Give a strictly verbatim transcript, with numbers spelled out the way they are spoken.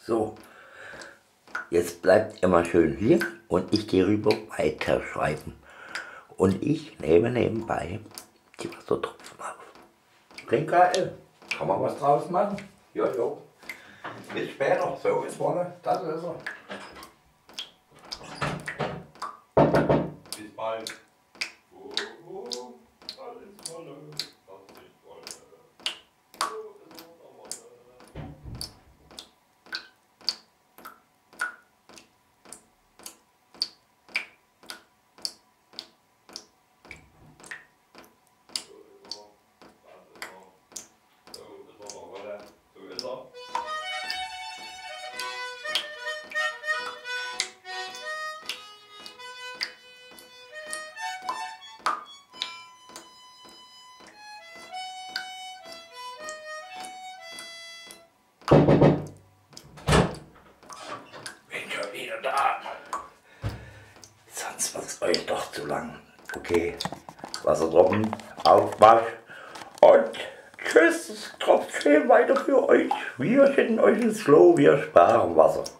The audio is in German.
So, jetzt bleibt immer schön hier und ich gehe rüber weiterschreiben. Und ich nehme nebenbei die Wassertropfen auf. Klingt geil. Kann man was draus machen? Ja, ja. Bis später. So ist vorne. Das ist er. Bis bald. Oh, oh, alles Wolle, das ist Wolle. So ist unser Wolle. So ist er, das ist er. So ist unser Wolle. So ist er. Bin schon wieder da. Sonst wird es euch doch zu lang. Okay, Wassertropfen, Aufwasch und tschüss. Es tropft schön weiter für euch. Wir schicken euch ins Klo, wir sparen Wasser.